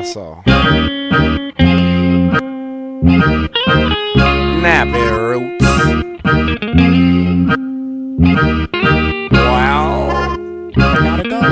also. Nappy roots. Well, I gotta go.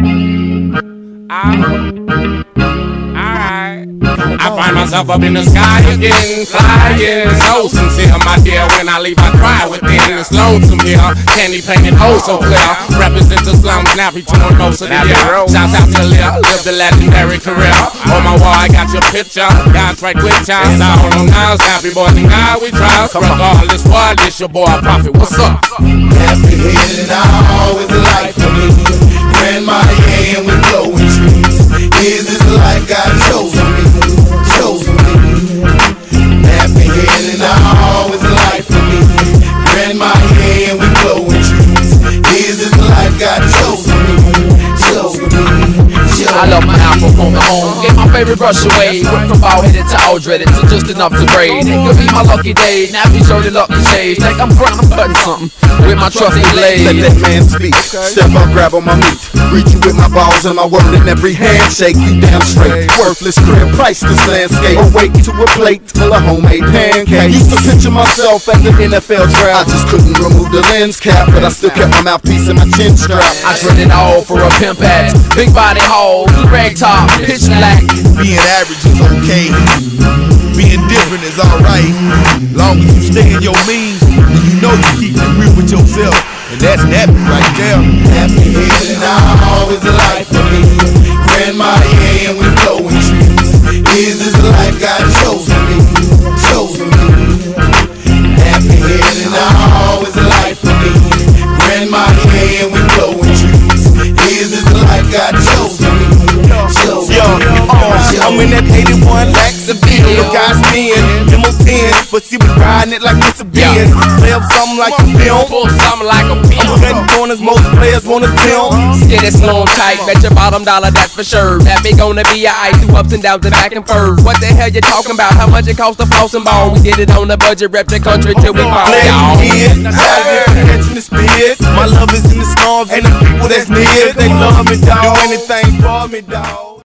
Alright. I find myself up in the sky again, flying. So sincere, my dear. When I leave, I cry within. It's lonesome here. Candy painted oh so clear. Represent the slums, nappy to most of the year. Shouts out to Leah, live the legendary career. On my wall, I got your picture. God's right with y'all. All them guys, happy boys and guys, we try. Regardless, what this your boy Prophet? What's up? Happy head and always a life for me. Grandma, yeah, and we blowing trees. Is this the life God chose for me? Chose for me. Happy head and always a life for me. Grandma, yeah, and we blowing trees. Is this the life God chose for me? Chose for me. I love my apple from the home. Get my favorite brush away. Went from bald headed to all dreaded to just enough to braid. It could be my lucky day. Now be sure to luck the shades. Like I'm cutting something with my trusty blade. Let that man speak. Step up, grab on my meat. Greet you with my balls and my word in every handshake. You damn straight. Worthless crib, priceless landscape. Awake to a plate full of homemade pancakes. Used to picture myself at the NFL draft. I just couldn't remove the lens cap, but I still kept my mouthpiece and my chin strap. I dread it all for a pimp hat. Big body hole, rag top, pitch black. Being average is okay. Being different is alright. Long as you stay in your means, and you know you keep it real with yourself. And that's happy right there. Happy head and always a life for me. Grandma, yeah, and we blowing trees. Is this the life God chose for me? Chose for me. Happy head and always a life for me. Grandma, yeah, and we blowing trees. Is this the life God chose for me? Chose for me. I'm in that 81 lakhs of bill. Look, I spin limo 10, but she was riding it like it's a Benz. Play up something like a film, Pull something like a pimp. I'm cutting corners, most players wanna film. Steady, slow and tight, bet your bottom dollar, that's for sure. That big gonna be alright, through ups and downs and back and forth. What the hell you talking about? How much it cost to floss and ball? We did it on the budget, rep the country till we fall, y'all. Catching the spears. My love is in the stars and the people that's near. They love me, dog. Do anything for me, dog.